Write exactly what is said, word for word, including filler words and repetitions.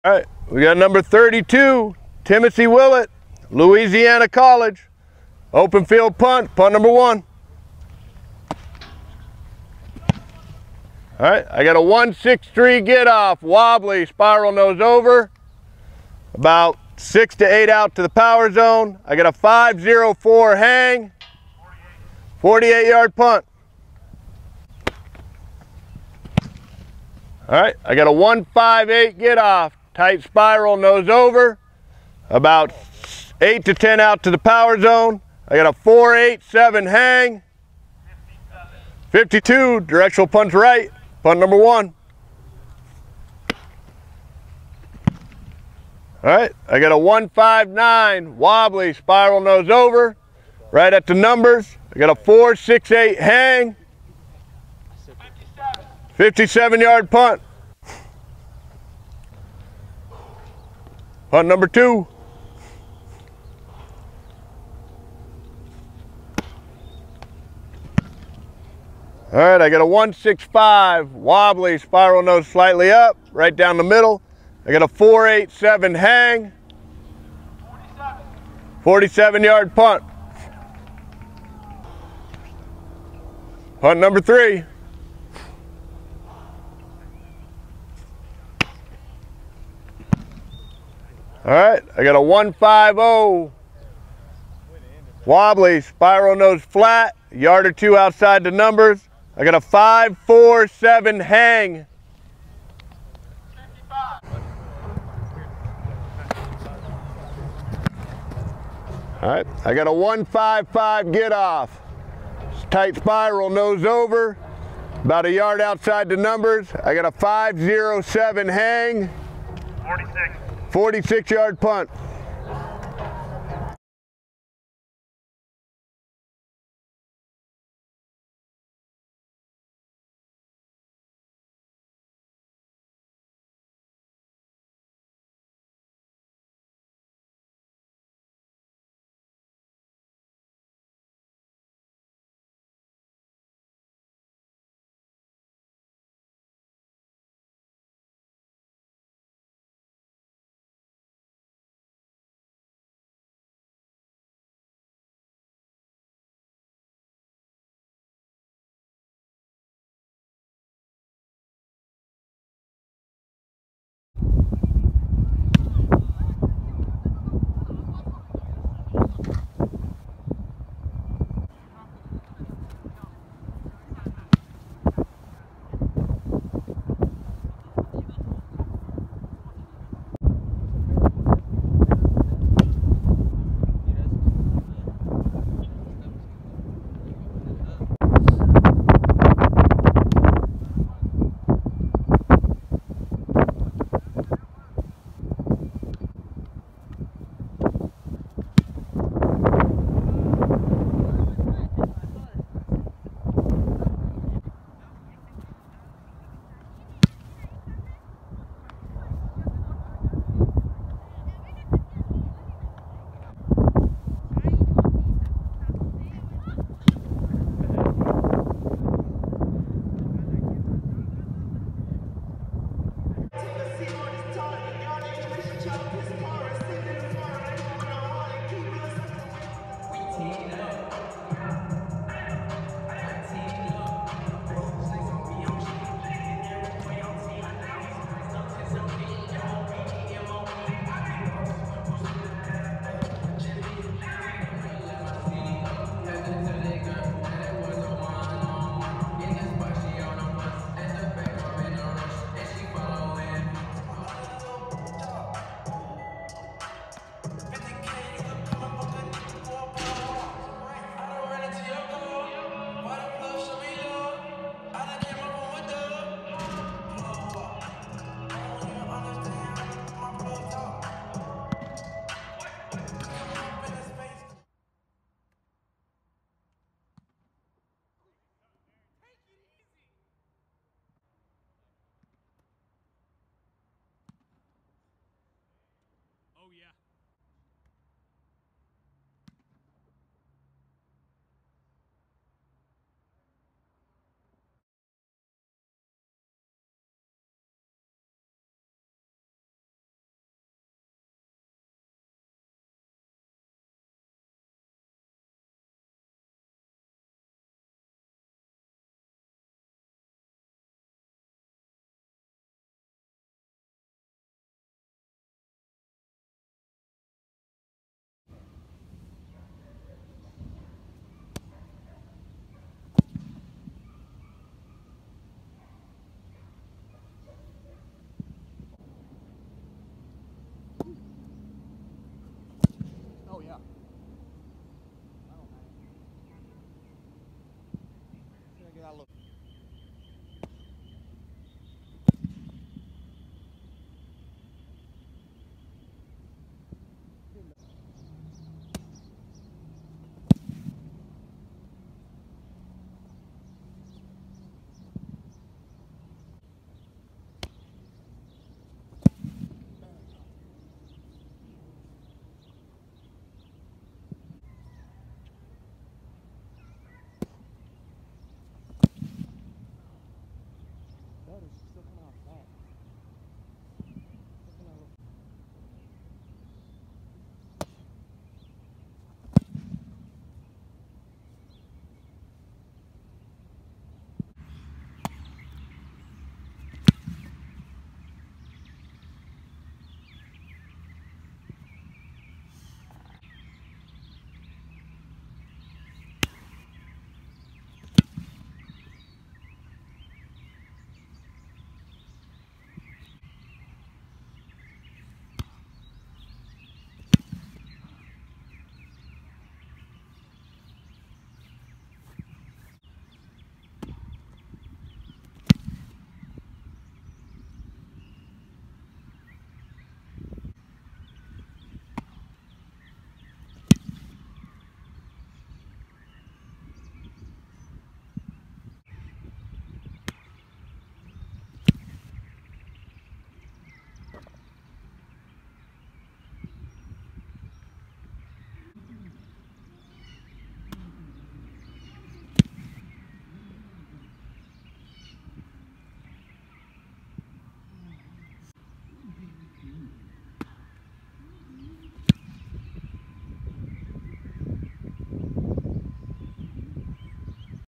All right, we got number thirty-two, Timothy Willett, Louisiana College. Open field punt, punt number one. All right, I got a one six three get off, wobbly, spiral nose over. About six to eight out to the power zone. I got a five zero four hang, forty-eight yard punt. All right, I got a one five eight get off, tight spiral, nose over. About eight to ten out to the power zone. I got a four eight seven hang, fifty-two, directional punch right, punt number one. All right, I got a one five nine, wobbly, spiral nose over, right at the numbers. I got a four six eight hang, fifty-seven yard punt. Punt number two. All right, I got a one six five, wobbly, spiral nose slightly up, right down the middle. I got a four eight seven hang, forty-seven yard punt. Punt number three. All right, I got a one five zero, wobbly, spiral nose flat, a yard or two outside the numbers. I got a five four seven hang. All right, I got a one five five get off, tight spiral, nose over, about a yard outside the numbers. I got a five zero seven hang, forty-six, forty-six yard punt. Team